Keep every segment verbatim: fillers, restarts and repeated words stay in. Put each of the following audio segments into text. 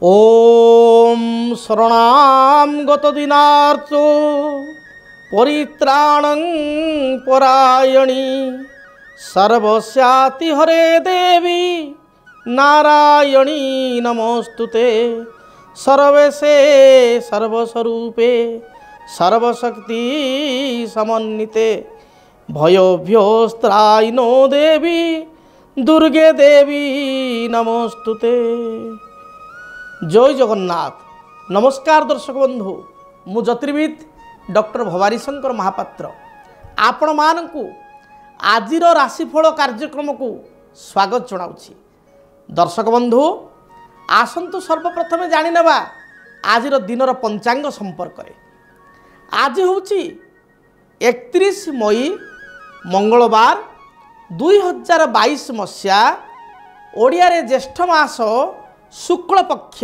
ओम शरणां गतदिनार्तो परित्राणं परायणी सर्वस्याति हरे देवी नारायणी नमोस्तुते सर्वेशे सर्वस्वरूपे सर्वशक्ति समन्विते भयोभ्योस्त्रायिनो देवी दुर्गे देवी नमोस्तुते। जय जगन्नाथ। नमस्कार दर्शक बंधु, मु ज्योतिर्विद डॉक्टर भवानी शंकर महापात्र आपण मानकु आजिर राशिफल कार्यक्रम को स्वागत जनाउछि। दर्शक बंधु आसंतु सर्वप्रथमे जानि नेबा आजिर दिनर पंचांग संपर्क रे। आज होछि एकतीस मई मंगलवार दुई हजार बाईस मसीहा ओडिया रे ज्येष्ठ मास शुक्ल पक्ष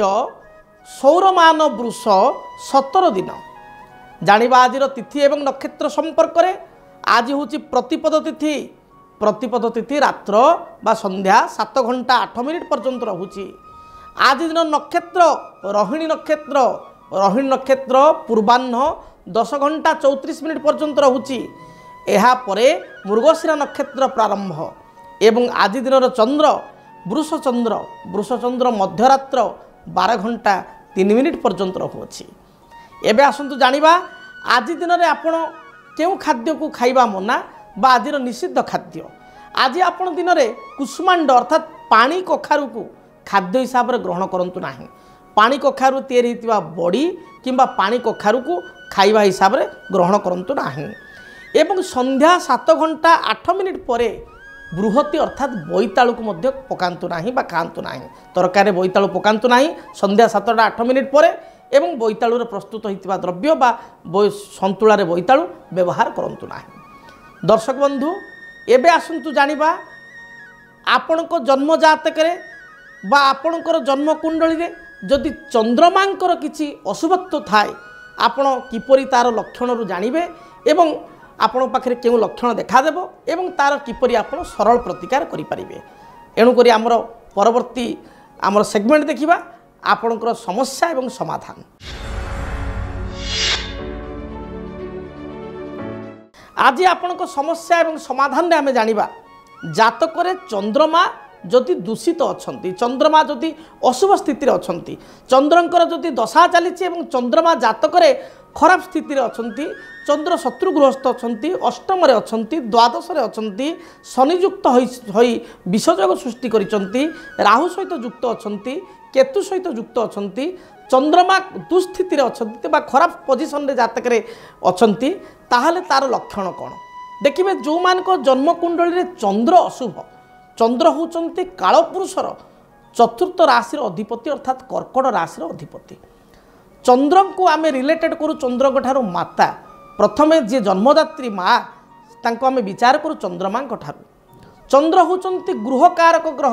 सौरमान वृष सतर दिन। जानिबा आजिर तिथि एवं नक्षत्र संपर्क रे। आज होछि प्रतिपद तिथि। प्रतिपद तिथि रात्र बा संध्या सात घंटा आठ मिनिट पर्यंत रहुछि। आज दिन नक्षत्र रोहिणी नक्षत्र। रोहिणी नक्षत्र पूर्वाह्न दस घंटा चौतीस मिनिट पर्यंत रहुछि। एहा परे मृगशिरा नक्षत्र प्रारंभ एवं आज दिन चंद्र वृष चंद्र वृष चंद्र मध्यरात्र बारह घंटा तीन मिनिट पर्यंत रहुछि। एबे आसंतु जानिबा आज दिन में आपण केउ खाद्य को खाइबा मना बा आजिर निषिद्ध खाद्य। आज आपण दिन में कुसुमांड अर्थात पानी कखारु को खाद्य हिसाब से ग्रहण करंतु नाही। पानी कखारु तैयारी होइतिबा बड़ी किंबा पानी कखारु को खाइबा हिसाब से ग्रहण करंतु नाही। एवं संध्या सात घंटा आठ मिनिट परे बृहति अर्थात बोईतालू को मध्य पकांतु नाही बा खांतु नाही। तरकारी बोईतालू पकांतु नाही संध्या सातटा आठ मिनिट परे एवं बोईतालू प्रस्तुत होइतिबा द्रव्य बा संतुलारे बोईतालू व्यवहार करंतु नाही। दर्शक बंधु एबे आसंतु जानिबा आपणको जन्म जातकरे बा आपणकर जन्म कुंडली रे जदि चंद्रमांकर किछि अशुभत्व थाए आपण किपरि तार लक्षण रु जानिबे एवं आपण पाखरे केउ लक्षण देखादेव एवं तार किपरि आपण सरल प्रतिकार करि परिबे। एणु करी आमर परवर्ती आमर सेगमेंट देखिबा आपणकर समस्या एवं समाधान। आज आपणको समस्या एवं समाधान रे आमे जानिबा जातकरे चंद्रमा जदि दूषित अछंती, चंद्रमा जदि अशुभ स्थिति रे अछंती, चंद्रंकर जदि दशा चलीछि एवं चंद्रमा जातकरे खराब स्थिति रे अछंती, चंद्र शत्रुग्रस्त अछंती, अष्टम रे अछंती, द्वादश रे अछंती, शनियुक्त होई विषयोग सृष्टि करिसंती, राहु सहित युक्त अछंती, केतु सहित युक्त अछंती, चंद्रमा दुस्थिति रे अछंती बा खराब पोजिशन रे जातक रे अछंती, ताहाले तार लक्षण कोन देखिबे। जो मान को जन्म कुंडली रे चंद्र अशुभ, चंद्र होचंती कालपुरुषर चतुर्थ राशि अधिपति अर्थात कर्कट राशि अधिपति। चंद्र को आम रिलेटेड करूँ चंद्र ठारू माता। प्रथमे जी जन्मदात्री माँ तांको आम विचार करूँ चंद्रमा ठारू। चंद्र होचंती गृहकारक ग्रह।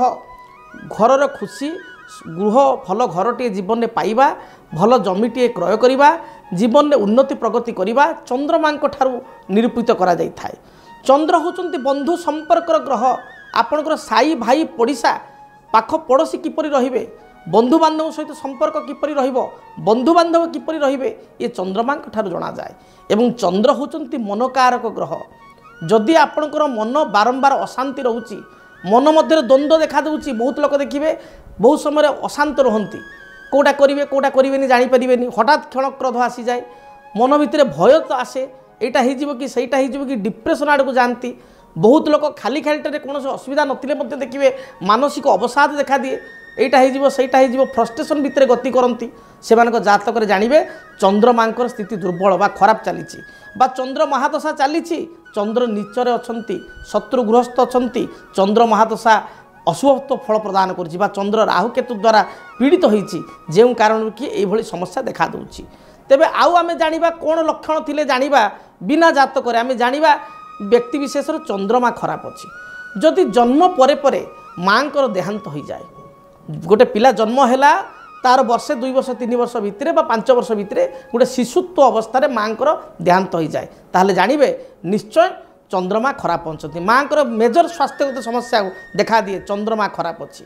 घरर खुशी गृह भल घरटे जीवन में पाइबा, भल जमीटे क्रय करिबा, जीवन में उन्नति प्रगति करिबा चंद्रमा ठारू निरूपित करा जाय थाए। चंद्र होचंती बंधु संपर्कर ग्रह। आपणकर साई भाई पड़िशा पाख पड़ोशी किपरि रहिबे, बंधु बांधव सहित संपर्क किपरि रहिबो, बंधु बांधव किपरि रहिबे ये चंद्रमा ठारू जना जाए। एवं चंद्र होचंती मनकारक ग्रह। जदि आपणकर मन बारंबार अशांति रहुची, मन मध्य द्वंद्व देखा देउची, बहुत लोक देखिबे बहुत समय अशांत रहंती, कोटा करिवे कोटा करिवेनी जानि परिबेनी, हठात क्षण क्रोध आसी जाए, मन भितर भय तो आसे, एटा हे जिवो कि सेटा हे जिवो कि डिप्रेशन आड़ को जानती। बहुत लोक खाली खालीटे कौन असुविधा नथिले मध्य देखिए मानसिक अवसाद देखा दिए, एटा हे जिवो सेटा हे जिवो फ्रस्ट्रेशन भितर गति करती। सेमानक जातक जानिबे चंद्रमांकर स्थिति दुर्बल बा खराब चलीची बा चंद्र महादशा चलीची, चंद्र नीचरे अछंती, शत्रुग्रस्त अछंती, चंद्र महादशा अशुभत्व फल प्रदान करछि बा चंद्र राहु केतु द्वारा पीड़ित होईची, जेउ कारण कि एभली समस्या देखा दउची। तेबे आउ आमे जानिबा कोन लक्षण थिले जानिबा बिना जातक रे आमे जानिबा व्यक्ति विशेष चंद्रमा खराब अच्छी। जदि जन्म परे परे मांकर देहांत हो जाए, गोटे पिला जन्म है तार वर्षे दुई वर्ष तीन वर्ष भितर बा पांच वर्ष भितर गोटे शिशुत्व अवस्था मांकर देहांत हो जाए, ताहले जानिबे निश्चय चंद्रमा खराब पहुँचती। माँ मेजर स्वास्थ्यगत समस्या देखा दिए चंद्रमा खराब अच्छी।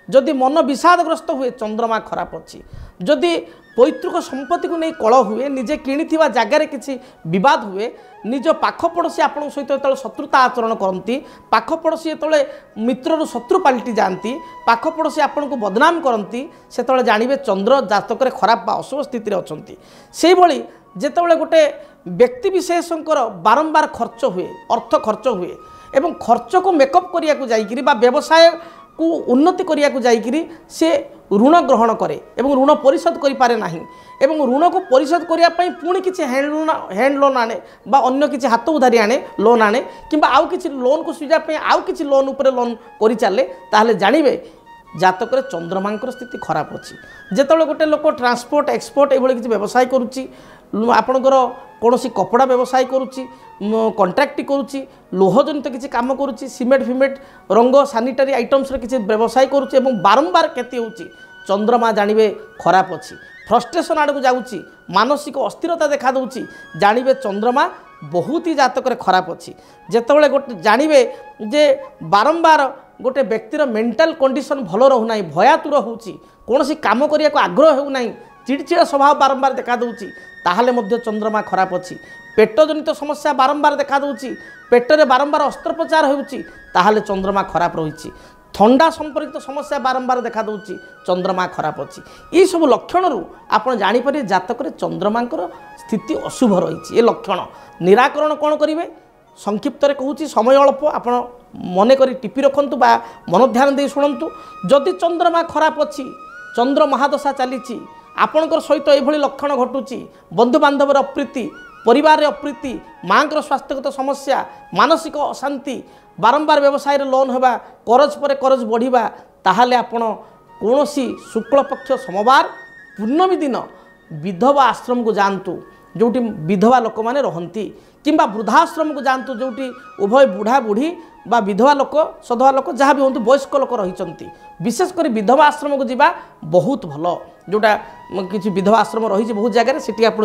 जदि मन विषादग्रस्त हुए चंद्रमा खराब अच्छी जदि पैतृक संपत्ति को नहीं कल हुए निजे किणी जगार किसी विवाद हुए निज पाख पड़ोशी आपण सहित जो शत्रुता आचरण करती पाख पड़ोशी जो मित्रु शत्रु पलटि जाती पाख पड़ोशी आपण को बदनाम करती से जानवे चंद्र जातक खराब बा अशुभ स्थित अच्छा से भाई जिते गोटे व्यक्ति विशेषकर बारंबार खर्च हुए अर्थ खर्च हुए एवं खर्च को मेकअप करने व्यवसाय को उन्नति करने से ऋण ग्रहण करे एवं ऋण परिशोध करें ना एवं ऋण को परिशोध करने पुणी किसी हैंड लोन हैंड लोन आने बा अन्य किसी हाथ उधारी आने लोन आने कि आउ किसी लोन को सुझापी आउ किसी लोन उपर लोन कर चले ताहले जानवे जातक चंद्रमा स्थिति खराब अच्छी जिते गोटे लोक ट्रांसपोर्ट एक्सपोर्ट ये किसी व्यवसाय करुच्ची आपणकर कौन कपड़ा व्यवसाय करुच्ची कंट्राक्ट करुच्ची लोह जनित किसी काम करुच्ची सीमेंट फिमेंट रंग सानिटारी आइटम्स किसी व्यवसाय करुच्ची एवं बारंबार क्षति होची चंद्रमा जानवे खराब अच्छी फ्रस्ट्रेशन आड़ को जाऊँगी मानसिक अस्थिरता देखा दूची जानवे चंद्रमा बहुत ही जातक खराब अच्छी जिते गोटे जानवे जे बारंबार गोटे व्यक्तिर मेंटल कंडीशन भल रोना भयातुर होची कौन काम करने को आग्रह होना चिड़चिड़ा स्वभाव बारंबार देखा दूची ताहले मध्य चंद्रमा खराब अच्छी पेट जनित समस्या बारंबार देखा दूची पेटरे बारंबार अस्त्रोपचार होची ताहले चंद्रमा खराब रही थंडा संपर्कित समस्या बारंबार देखा दूची चंद्रमा खराब अच्छी ये सब लक्षण रू आप जापर जातक चंद्रमा स्थिति अशुभ रही ये लक्षण निराकरण कौन करेंगे संक्षिप्त कहूँ समय अल्प आप मन कर टिपि रखु बा मन ध्यान दे शुणु जदि चंद्रमा खराब अच्छी चंद्र महादशा चली आपणकर सहित ये लक्षण घटुची बंधु बांधवर अप्रीति परिवार अप्रीति माँ स्वास्थ्यगत समस्या मानसिक अशांति बारंबार व्यवसाय लोन होगा करज पर करज बढ़िबा ताहले आपण कौन शुक्ल पक्ष सोमवार पूर्णमी दिन विधवा आश्रम को जातु जोटी विधवा लोक मैंने रहती किंबा वृद्धाश्रम को जातु जोटी उभय बुढ़ा बुढ़ी बा विधवा लोक सधवा लोक जहाँ भी हूँ वयस्क लोक रही विशेषकर विधवा आश्रम को जीवा बहुत भल जोटा किसी विधवा आश्रम रही बहुत जगह से आप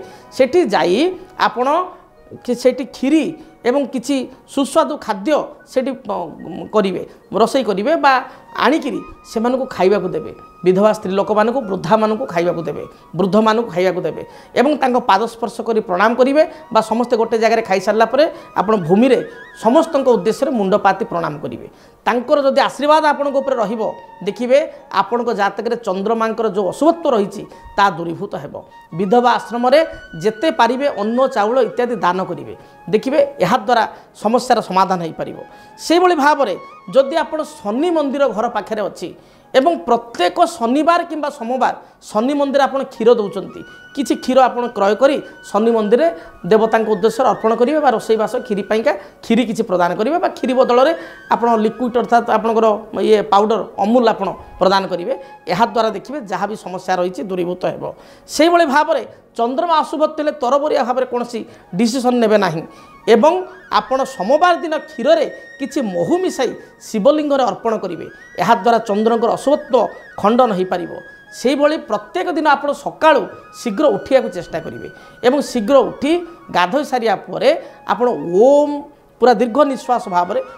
जी जाई आपण सेठी खीरी एवं किसी सुस्वादु खाद्य सेठी करेंगे रोसई करेंगे बा आणिकी से खाइबा को देवे विधवा स्त्री लोक मान वृद्धा मान खाइबा को देवे वृद्ध मान खाइबा को देवे एवं तांको पाद स्पर्श कर प्रणाम करेंगे बा समस्ते गोटे जगह खाई सारा पर आपण भूमि रे समस्त उद्देश्य मुंडपाति प्रणाम करेंगे तांकर जदि आशीर्वाद आपण रहिबो देखिए आपण जातक चंद्रमा जो अशुभत्व रही दूरीभूत हेब विधवा आश्रम जेते पारिबे अन्न चाउल इत्यादि दान करेंगे देखिए यह द्वारा समस्यार समाधान हो पार से भाव में जदि आप शनि मंदिर घर पाखे अच्छी एवं प्रत्येक शनिवार किंबा सोमवार शनि मंदिर आप क्षीर दौरान किसी क्षीर आप क्रय कर शनि मंदिर देवता उद्देश्य अर्पण करेंगे बा रोसईवास खीरी पाइका खीरी किसी प्रदान करेंगे बा खीरी बदल में आप लिक्विड अर्थात आपंकर ये पाउडर अमूल आप प्रदान करेंगे यह द्वारा देखिए जहाँ भी समस्या रही दूरीभूत हो से भाव में चंद्रमा अशुभत्व तरबरिया भाव में कौन डिसीजन ने ना एवं आपण सोमवार दिन क्षीर किसी महू मिसाई शिवलिंग अर्पण करेंगे यह द्वारा चंद्रकर अशुभत्व खंडन हो पार से भली प्रत्येक दिन आप सकाळु शीघ्र उठिया को चेष्टा करेंगे एवं शीघ्र उठी गाधोई सारिया परे आपण ओम पूरा दीर्घ निश्वास भाव में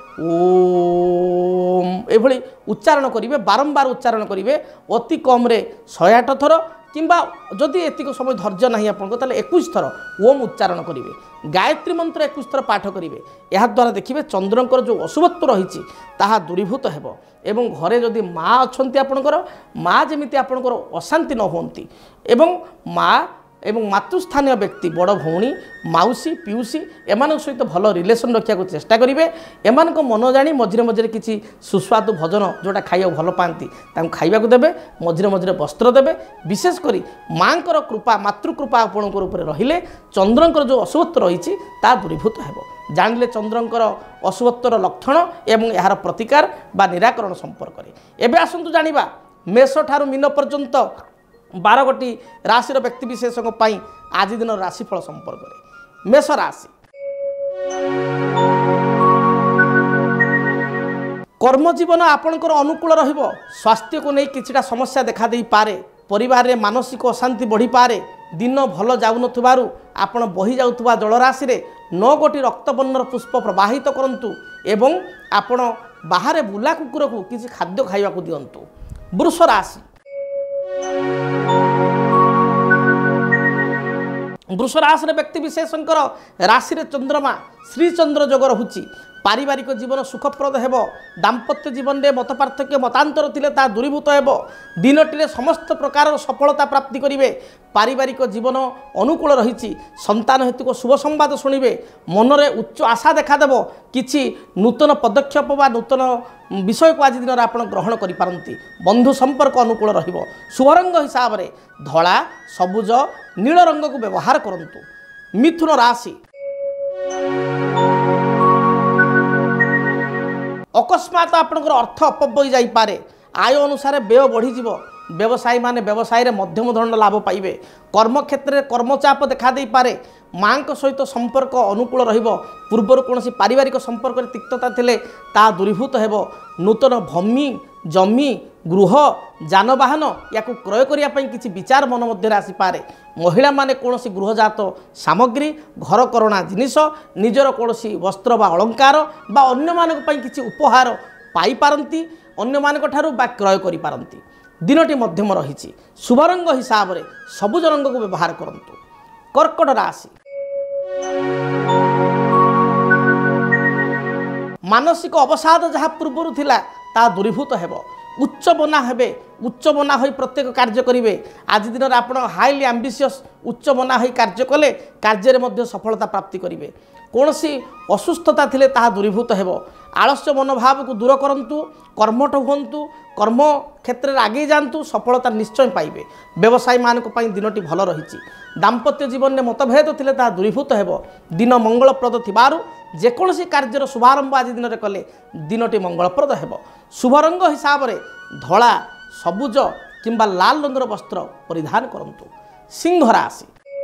ओम एभली उच्चारण करेंगे बारंबार उच्चारण करेंगे अति कम रे शहे आठ थर किंबा जदि एतिक समय धैर्य नहीं आपको ताले इक्कीस थर ओम उच्चारण करेंगे गायत्री मंत्र इक्कीस थर पाठ करेंगे यह द्वारा देखिए चंद्रकर जो अशुभत्व रही ताहा दूरीभूत हेब एवं घरे जदि माँ अच्छा आपणकर माँ जमी आपणकर अशांति न होती एवं माँ एवं मातृस्थानीय व्यक्ति बड़ भौणी माउसी पिउसी एमान सहित भल रिलेसन रखा चेष्टा करेंगे एमान मन जानी मझे मझे किसी सुस्वादु भोजन जोटा खाइबा भल पाती खाइबा देवे मझे मझे वस्त्र देवे विशेषकर माँ कृपा मातृकृपा आपणकर ऊपर रहिले चंद्रकर जो अशुभत्व रही ता दूरीभूत हेब जानिले चंद्रकर अशुभत्वर लक्षण एवं यार प्रतिकार बा निराकरण संपर्क में एवं आसतु जानिबा मेष ठारू मीन पर्यंत बार गोटी राशि व्यक्ति विशेष आज दिन राशिफल संपर्क में मेष राशि कर्मजीवन आपणकर अनुकूल रहिबो स्वास्थ्य को नहीं किछिटा समस्या देखा दे पारे परिवार रे मानसिक अशांति बढ़ी पारे दिन भल जाउनथुबारु आपण बही जाउथुबा जलराशि रे नौ गोटी रक्तवर्णर पुष्प प्रवाहित करंतु एवं आपण बाहर बुला कुकुर को किसी खाद्य खाइबा को दियंतु वृष राशि वृष राशि व्यक्ति विशेषकर राशि रे चंद्रमा श्री चंद्र जोग रहुची पारिवारिक जीवन सुखप्रद हेब दाम्पत्य जीवन में मत पार्थक्य मतांतर थिले ता दूरीभूत हेब दिनटी समस्त प्रकार सफलता प्राप्ति करेंगे पारिवारिक जीवन अनुकूल रही संतान हेतु शुभ संवाद शुणवे मनरे उच्च आशा देखादेव किछि नूतन पदक्षेप व नूतन विषय को आज दिन में आप ग्रहण करिपारंती बंधु संपर्क अनुकूल रहिबो शुभ रंग हिसाब से धला सबुज नील रंग को व्यवहार करंतु मिथुन राशि अकस्मात आपंकर अर्थ अपव्यय जाइपारे आय अनुसार व्यय बढ़ीज व्यवसायी माने व्यवसाय रे मध्यम धरण लाभ पाइबे कर्म क्षेत्र में कर्मचाप देखा दे पारे माँ सहित संपर्क अनुकूल रहिबो पूर्वर कौन पारिवारिक संपर्क तिक्तता थिले ता दूरीभूत हेबो नूतन भूमि जमी गृह जानवाहन या क्रय करने किसी विचार मन मध्य आसीपे महिला माने कौन गृहजात सामग्री घर करणा जिनिष निजर कौन वस्त्र बा अलंकार बा अन्य मानक पई किसी उपहार पाई पारंती अन्य मानक ठारू बा क्रय करि पारंती दिनटी मध्यम रही शुभ रंग हिसाब से सबुज रंग को व्यवहार करंतु कर्कट राशि मानसिक अवसाद जहाँ पूर्वर थिला ता दूरीभूत हेब उच्च बना हेबे उच्च बना होई प्रत्येक कार्य करेंगे आज दिन में आप हाईली आंबिशियस उच्च बना होई कार्य कले कार्य में सफलता प्राप्ति करेंगे कौन सी असुस्थता थिले ताहा दूरीभूत हेब आलस्य मनोभाव को दूर करंतु कर्मठ हुंतु कर्म क्षेत्र में आगे जातु सफलता निश्चय पाइबे व्यवसायी मान दिनटी भल रही दाम्पत्य जीवन में मतभेद थिले ताहा दूरीभूत हेब दिन मंगलप्रद थिबारु जेकोसी कार्यर शुभारंभ आज दिन में कले दिनटी मंगलप्रद हेब शुभ रंग हिसाब से धला सबुज किंबा लाल रंगर वस्त्र परिधान करंतु सिंह राशि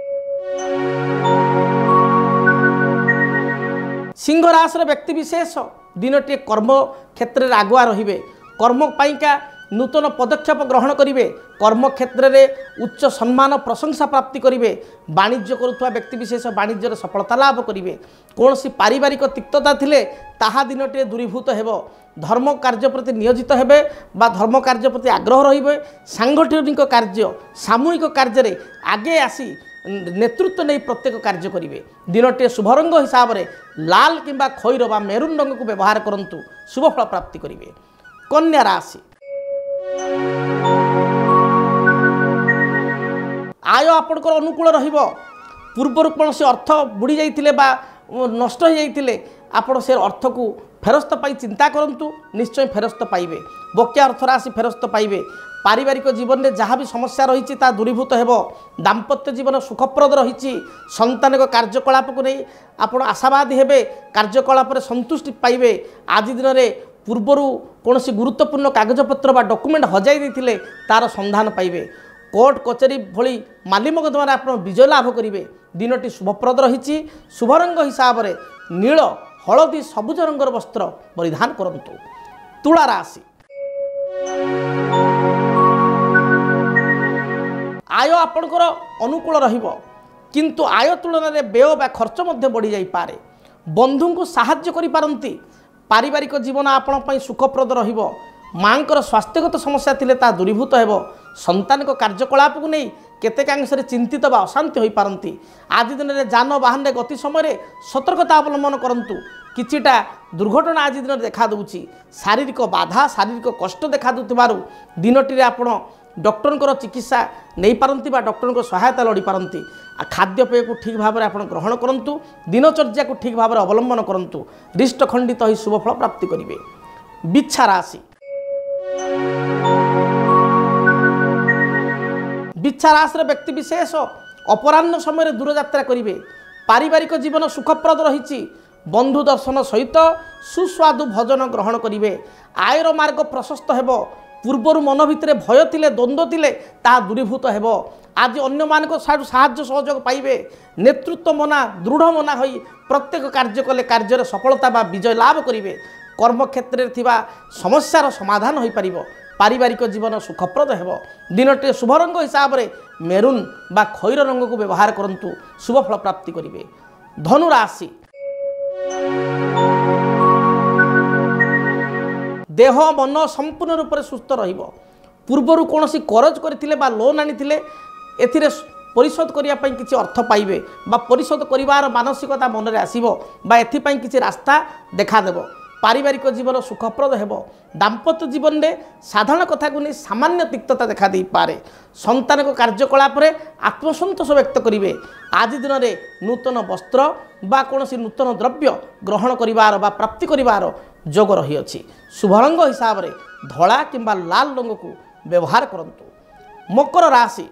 सिंह राशि व्यक्ति विशेष दिनटी कर्म क्षेत्र में आगुआ रे कर्म पाइका नूतन पदक्षेप ग्रहण करेंगे कर्म क्षेत्र में उच्च सम्मान प्रशंसा प्राप्ति करेंगे वाणिज्य करुवा व्यक्ति विशेष वाणिज्य सफलता लाभ करेंगे कौन सी पारिवारिक तिक्तता थिले ताहा दिनटी दूरीभूत हेब धर्म कार्य प्रति नियोजित हेबे बा धर्म कार्य प्रति आग्रह रहिबे सांगठनिक कार्य सामूहिक कार्य आगे आसी नेतृत्व नहीं प्रत्येक कार्य करेंगे दिनटी शुभ रंग हिसाब से लाल किंबा खैर बा मेरून रंग को व्यवहार करंतु शुभ फल प्राप्ति करेंगे कन्या राशि आय आपणकर अनुकूल रहिबो पूर्वर कौन से अर्थ बुड़ी जाइतिले बा नष्ट हो जाइतिले आपण से अर्थ को फेरस्त पाई चिंता करंतु निश्चय फेरस्त पाइबे बकिया अर्थ राशि फेरस्त पाइबे पारिवारिक जीवन में जहाँ भी समस्या रही दूरीभूत हेब दाम्पत्य जीवन सुखप्रद रही संतान कार्यकलाप को नहीं आप आशावादी हेबे कार्यकलाप संतुष्टि पाइबे आज दिन में पूर्वर कौन गुरुत्वपूर्ण कागजपत्र बा डॉक्यूमेंट हजाई देते तार संधान पाइबे कोर्ट कचेरी भली माली मकदमार आप विजय लाभ करेंगे दिनटी शुभप्रद रही शुभ रंग हिसाब से नील हलदी सबुज रंगर वस्त्र परिधान करंतु तुला राशि आय आपणकर अनुकूल रहिबो किंतु आय तुलन में व्यय बा खर्च मध्य बढ़ी जाई पारे बंधु को साहाय्य करि पारंती पारिवारिक जीवन आपण पई सुखप्रद रहिबो मांकर स्वास्थ्यगत समस्या थिले ता दूरीभूत हेबो संतान को कार्यकलाप को नहीं केतेकांश चिंतित बा अशांति होई पारंती आज दिन में जान वाहन गति समय सतर्कता अवलंबन करंतु किछिटा दुर्घटना आज दिन देखा दूची शारीरिक बाधा शारीरिक कष्ट देखा दुथिबारु दिनटी आपण डॉक्टर चिकित्सा नहीं पारंती बा डॉक्टर को सहायता लड़ी पारंती खाद्यपेय को ठीक भाव में आप ग्रहण करंतु दिनचर्या को ठीक भाव में अवलंबन करंतु रिष्ट खंडित ही शुभ फल प्राप्ति करेंगे बिच्छा राशि बिच्छा राशि व्यक्ति विशेष अपराह्न समय दूरयात्रा करेंगे पारिवारिक जीवन सुखप्रद रही बंधु दर्शन सहित सुस्वादु भोजन ग्रहण करेंगे आयर मार्ग प्रशस्त हेब पूर्वर मन भितर भय थिले द्वंद्व थिले ता दूरीभूत हेब आज अन्य मान साहाय्य सहयोग पाइबे नेतृत्व मना दृढ़ मना होई प्रत्येक कार्य कले कार्य सफलता बा विजय लाभ करेंगे कर्म क्षेत्र में समस्यार समाधान हो पार पारिवारिक जीवन सुखप्रद हेब दिनटे शुभ रंग हिसाब से मेरून बा खैर रंग को व्यवहार करंतु शुभ फल प्राप्ति करेंगे धनु राशि देह मन संपूर्ण रूप से सुस्थ रहिबो पूर्वर कौन करज करते लोन आनी ए परिशोध करने किसी अर्थ पाइबे बा परिशोध कर मानसिकता मन में आसो बा एपाई किसी रास्ता देखादेव। पारिवारिक जीवन सुखप्रद हो। दाम्पत्य जीवन में साधारण कथा को नहीं सामान्य तिक्तता देखा दे पारे। संतान को कार्यकलाप आत्मसंतोष व्यक्त करेंगे। आज दिन में नूतन वस्त्र बा कौन नूतन द्रव्य ग्रहण करिवार बा प्राप्ति करिवार जोग रही अछि। शुभ रंग हिसाब से धला किंबा लाल रंग को व्यवहार करंतु। मकर राशि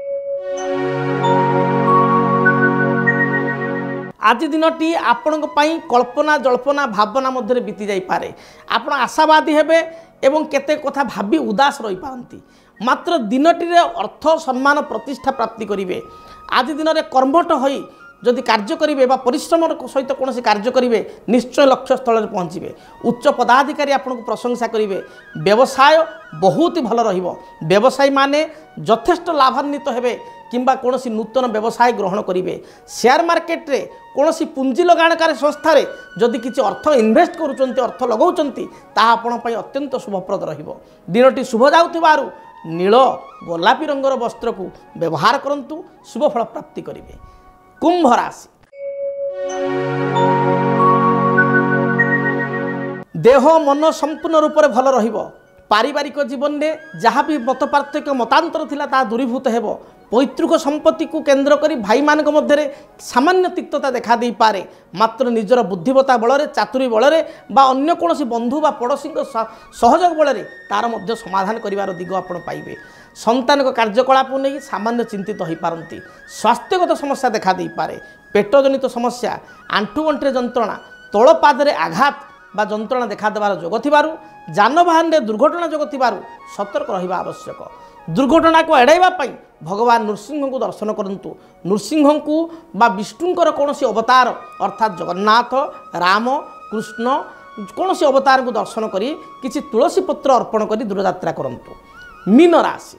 आज दिनटी आपण कल्पना जल्पना भावना मध्य बीती जापे। आपण आशावादी हेबे एवं केते कथा भावी उदास रही पारती। मात्र दिनटी अर्थ सम्मान प्रतिष्ठा प्राप्ति करेंगे। आज दिन में कर्मठ हो जदि कार्य करेंगे बा परिश्रम सहित कौन कार्य करेंगे निश्चय लक्ष्य स्थल में पहुँचे। उच्च पदाधिकारी आपको प्रशंसा करेंगे। व्यवसाय बहुत ही भल रहिबो। व्यवसायी माने यथेष्ट लाभान्वित हेबे किंबा कौन नूतन व्यवसाय ग्रहण करेंगे। शेयर मार्केट रे कौन पुंजी लगाणकारी संस्था रे जदि किसी अर्थ इन्वेस्ट करुँच अर्थ लगाउछंती ताहा आपण पई अत्यंत शुभप्रद रहिबो। दिनटी शुभ जाउथिबारु नील गोलापी रंगर वस्त्र को व्यवहार करंतु। शुभ फल प्राप्ति करेंगे। कुंभ राशि देह मन संपूर्ण रूप से भल रहिबो। पारिवारिक जीवन में जहाँ भी मत पार्थक्य मतांतर थिला ता दूरीभूत हेबो। पैतृक संपत्ति को केन्द्र करी भाई मान मध्य सामान्य तिक्तता देखा दे पारे। मात्र निजर बुद्धिमत्ता बल चातुरी बल बा अन्य कौन बंधु बा पड़ोशी सहयोग बल तार मध्य समाधान करिवार दिग आपण पाइबे। संतान को कार्यकलाप नहीं सामान्य चिंतित हो पारती। स्वास्थ्यगत समस्या देखा दे पारे। पेट जनित समस्या आंठु गंठे जंत्रणा तल पादरे आघात बा जंत्रणा देखा देवार जोग थिबारु जानवाहन में दुर्घटना जोग थिबारु सतर्क रहिबा आवश्यक। दुर्घटना को एड़ाइबा पई भगवान नृसिंह को दर्शन करंतु। नृसिंह को बा विष्णुंकर कौन अवतार अर्थात जगन्नाथ राम कृष्ण कौन अवतार को दर्शन करी किसी तुलसी पत्र अर्पण करी दूरयात्रा करंतु। मीन राशि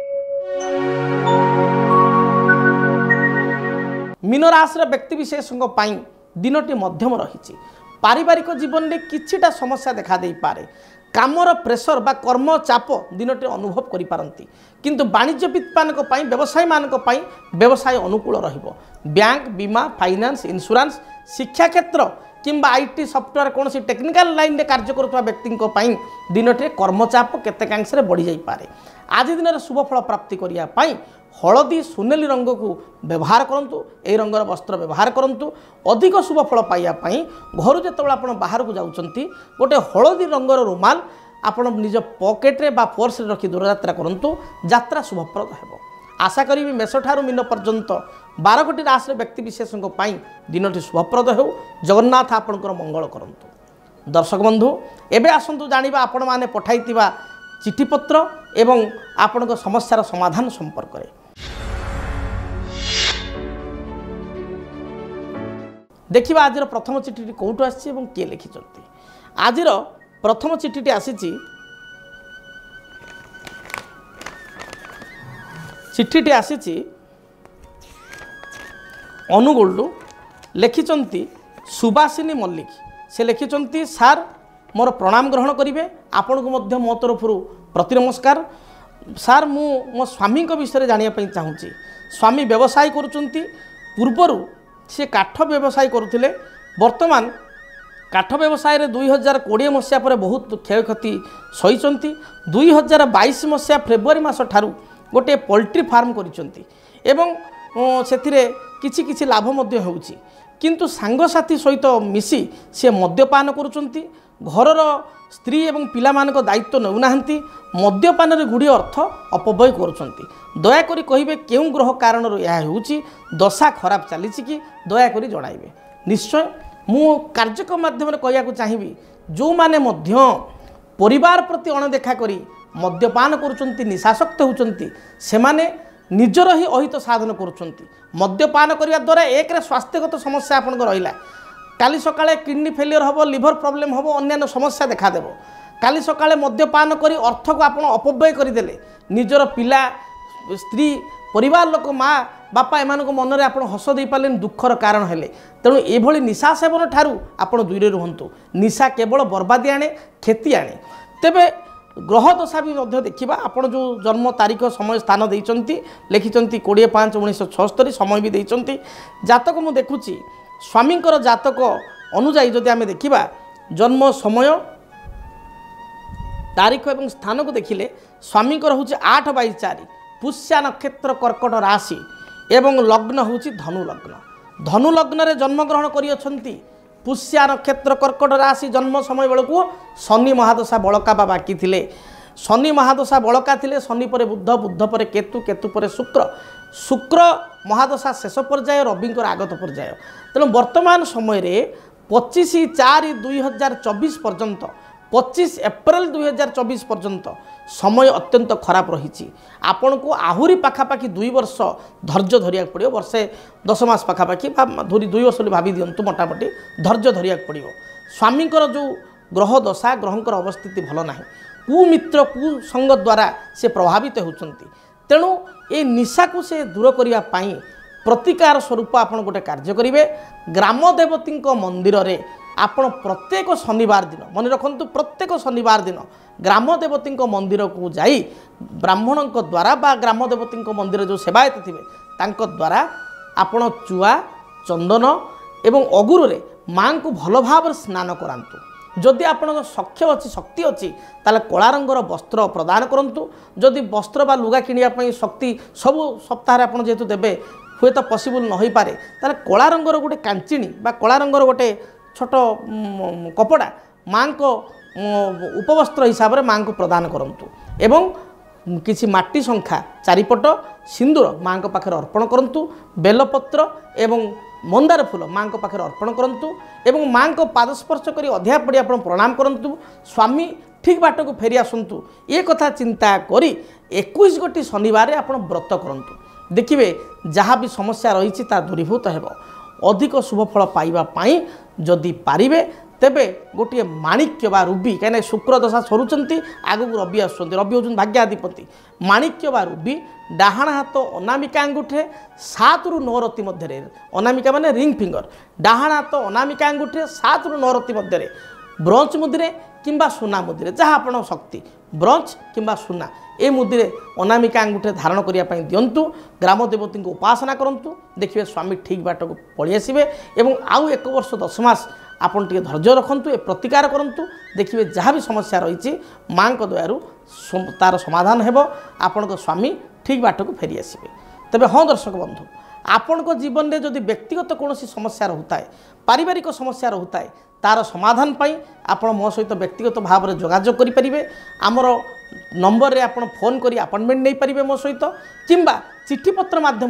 मीन राशि व्यक्ति विशेषों दिनटी मध्यम रही। पारिवारिक जीवन में किछिटा समस्या देखा दे पारे। कामर प्रेसर बा कर्म चाप दिनटी अनुभव करि पारंती। किंतु वाणिज्यविद मानक पई व्यवसायी मानक पई व्यवसाय अनुकूल रहिबो। बैंक बीमा फाइनेंस इंश्योरेंस शिक्षा क्षेत्र किंबा आईटी सॉफ्टवेयर कौन टेक्निकल लाइन में कार्य करुवा व्यक्ति दिनटे कर्मचाप केतेकांश बढ़ी जाई पारे। आज दिन में शुभ फल प्राप्ति करने हलदी सुनेली रंग को व्यवहार करंतु। ए रंगर वस्त्र व्यवहार करंतु। अधिक शुभ फल पाइबापी घर जो आप बाहर को जाउछंती गोटे हलदी रंगर रुमाल आपण निज पॉकेट्रे बा पर्स रखी दूरयात्रा करंतु। यात्रा शुभप्रद हेबो। आशा करी मेष ठारू मीन पर्यंत बार गोटी राशि व्यक्ति विशेषों दिनटी शुभप्रद हो। जगन्नाथ आपणकर मंगल करंतु। दर्शक बंधु एबे आसंतु जानिबा आपण माने पठाइतिबा चिठीपत्र एवं आपणक समस्यार समाधान संपर्क में। देखिबा आज प्रथम चिठी कौटू आसी किए लिखिंट। आज प्रथम चिठी आसी चिठी आसी अनुगोलू लिखिंट सुभाषिनी मल्लिक। से लिखिंट सार मोर प्रणाम ग्रहण करेंगे। आपण को मध्य मो तरफ प्रति नमस्कार। सार मु मो स्वामी विषय जानापी चाहूँगी। स्वामी व्यवसाय करुँच। पूर्वर से काठ व्यवसाय करुले। वर्तमान काठ व्यवसाय रे दुई हजार कोड़े मसीहा पर बहुत क्षय क्षति सही। दुई हजार बैश मसीहा फेब्रुआरी मास ठारू गोटे पोल्ट्री फार्म करिसेंती एवं सेथिरे किछि किछि लाभ मध्य होउछि। किंतु सांगसाथी सहित मिसी से मद्यपान करुचंती। घरर स्त्री एवं पिला मानक दायित्व नेउनाहांती। मद्यपान रे गुड़ी अर्थ अपव्यय करुचंती। दयाकोरी कहिबे केउं ग्रह कारण यह होउछि दशा खराब चलीछि कि दयाकोरी जणाइबे। निश्चय मु कार्यक्रम माध्यम कहया को चाहिबी जो माने मध्य परिवार प्रति अणदेखा करी मद्यपान करुचंती निशासक्त होउचंती से माने निजर ही अहित साधन करुचंती। मद्यपान करिया द्वारा एक रे स्वास्थ्यगत समस्या आपन को रहिला। काली सकाळे किडनी फेलियर हबो लिवर प्रॉब्लम हबो अन्य समस्या देखा देबो। काली सकाळे मद्यपान करी अर्थ को आपन अपव्यय करि देले निजर पिला स्त्री परिवार लोक माँ बापा एमानक मन में आप हस दे पारे दुखर कारण हेले। तेणु एभली निशा सेवन ठारू आपण दूरे रुहंतु। निशा केवल बर्बादी आणे क्षति आणे। तेबे ग्रह दशा भी मध्य देखा आपण जो जन्म तारीख समय स्थान देइचंती लिखिचंती कोड़े पाँच उन्नीस छस्तरी समय भी देइचंती जातक मु देखुची स्वामींकर जातक अनुजाई जदि आमे देखिबा जन्म समय तारीख एवं स्थान को देखिले स्वामींकर होची आठ बाई चार पुष्या नक्षत्र कर्कट राशि एवं लग्न होची धनु लग्न धनु लग्न रे जन्म ग्रहण करी अछंती पुष्या नक्षत्र कर्कट राशि जन्म समय बेलू शनि महादशा बड़का बा बाकी थिले शनि महादशा बड़का थिले शनि पर बुध बुध पर केतु केतु पर शुक्र शुक्र महादशा शेष पर्याय रविंकर आगत पर्याय तेणु वर्तमान समय रे पच्चीस चार दुई हजार चौबीस पर्यंत पच्चीस एप्रिल दुई हजार चौबीस पर्यंत समय अत्यंत खराब रही आपण को आहुरी पाखापाखि दुई वर्ष धैर्य धरिया पड़ो वर्षे दस मास पाखापाखि धरी दुई वर्ष भावी दिंतु मोटामोटी धैर्य धरिया पड़ो स्वामींकर जो ग्रह दशा ग्रहंकर अवस्थिति भल ना कुमित्र कुसंग द्वारा से प्रभावित होती तेणु ये निशा को से दूर करने प्रतिकार स्वरूप आप गोटे कार्य करेंगे ग्राम देवती मंदिर रे आपण प्रत्येक शनिवार दिन मन रखु प्रत्येक शनिवार दिन ग्राम देवती मंदिर को जाई ब्राह्मण द्वारा बा ग्राम देवती मंदिर जो सेवायत थे द्वारा आपण चुआ चंदन एवं अगुर रे माँ को भल भाव स्नान करातु जदि आपण सक्षम अच्छी शक्ति अच्छी ताले कला रंगर वस्त्र प्रदान करूँ जदि वस्त्र बा लुगा किनिया शक्ति सबु सप्ताह आप जेहेतु देवे हुए तो पॉसिबल न हो पारे ताले कला रंगर गोटे कांचिणी बा कला रंगर गोटे छोट कपड़ा माँ को उपवस्त्र हिसाब से माँ को प्रदान करंतु एवं किसी माटी शंखा चारिपट सिंदूर माँ को पाखे अर्पण करंतु बेलपत्र एवं मंदार फूल माँ को पाखे अर्पण करंतु एवं माँ को पादस्पर्श करी अध्या पड़ी आप प्रणाम करंतु स्वामी ठीक बाट को फेरी आसतु ये कथा चिंता करी इक्कीस गोटी शनिवार आप व्रत करंतु देखिए जहाँ भी समस्या रही दूरीभूत हो अधिक शुभफल पाइबापी जदि पारिबे तेबे गोटे माणिक्य बा रुबी कहीं शुक्र दशा सरुचंती आगु रवि आसुंती रवि होउछन भाग्याधिपति माणिक्य बा रुबी डाहाण हाथ अनामिका अंगुठे सात रु नौ रति मध्य अनामिका माने रिंग फिंगर डाहाण हाथ अनामिका अंगुठे सात रु नौ रति मध्य ब्रोंज मुद्रे किंबा सुना मुद्रे जहाँ आपण शक्ति ब्रोंज किंबा सुना ए मुद्रे अनामिका अंगुठे धारण करने दिंतु ग्राम देवती को उपासना करूँ देखिए स्वामी ठीक बाट को पलि आसबे एवं आउ एक वर्ष दस मास आपन टे धैर्य रखंतु ए प्रतिकार करंतु देखिए जहाँ भी समस्या रही माँ दयारू तार समाधान हेबो आपण को स्वामी ठीक बाट को फेरी आसबे तेबे हाँ दर्शक बंधु आपण को जीवन में जदि व्यक्तिगत कौन समस्या रोता है पारिवारिक समस्या रोता है तार समाधान पाई आपण मो सहित व्यक्तिगत भाव में जोगाजोग करें आमर नंबर रे आपण फोन करी अपॉइंटमेंट नहीं पारिबे मो सहित किंबा चिट्ठी पत्र माध्यम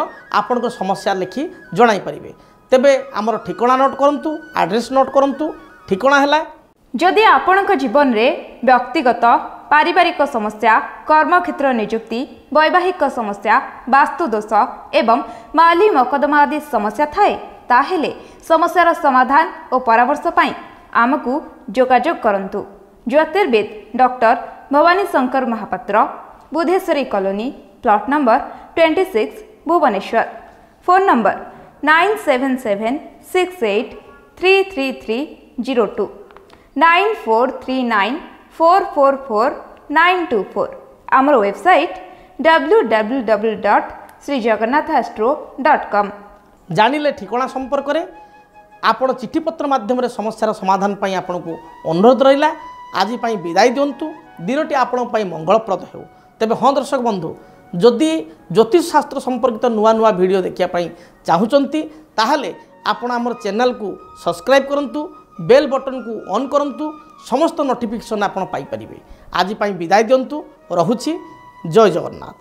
आपण को समस्या लिखि जणाई पारिबे तेबे आमर ठिकाना नोट करंतु एड्रेस नोट करंतु ठिकाना हैला जदि आपणक जीवन रे व्यक्तिगत पारिवारिक समस्या कर्मक्षेत्र नियुक्ति वैवाहिक समस्या वास्तुदोष एवं माली मकदमा आदि समस्या थाए ताहेले समस्यार समाधान और परामर्श पाई आमकु जोगाजोग करंतु ज्योतिर्वेद doctor Bhawani Shankar Mahapatra Budheswari colony plot number छब्बीस Bhubaneswar phone number nine seven seven six eight three three three zero two nine four three nine four four four nine two four आमर website W W W dot Shri Jagannath astro dot com जानिले ठिकाना संपर्क में आपण चिट्ठी पत्र माध्यम समस्यार समाधान पाई आपण को अनुरोध रहा आज विदाय दिंतु दिनटी आपण मंगलप्रद हो तेबे हाँ दर्शक बंधु जदि ज्योतिष शास्त्र संपर्कित नुआ नुआ वीडियो देखिए चाहूँगी ताहले आपण आमर चैनल को सब्सक्राइब करंतु बेल बटन को ऑन करंतु समस्त नोटिफिकेशन आपण पाई परिबे आज विदाय दिंतु रहुछि जय जगन्नाथ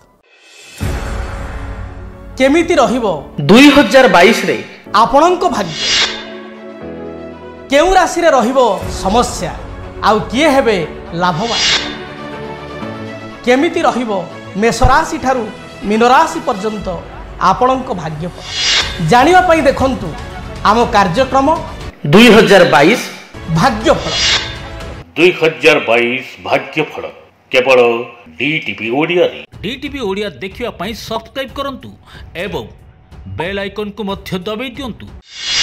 केमिति रहिबो दुई हजार बाईस रे आपणक भाग्य केउ राशि रे रहिबो समस्या आउ किए हेबे लाभवान केमिति रहिबो मेष राशि ठारू मीन राशि पर्यंत आपणक भाग्यफल जानिबा पई देखंतु आम कार्यक्रम दुई हजार बाईस भाग्यफल दुई हजार बाईस भाग्यफल केवल डीटीपी ओडिया रे डीटीपी ओडिया देखिबा पई सब्सक्राइब करंतु एवं बेल आइकन को मध्य दबाई दियंतु।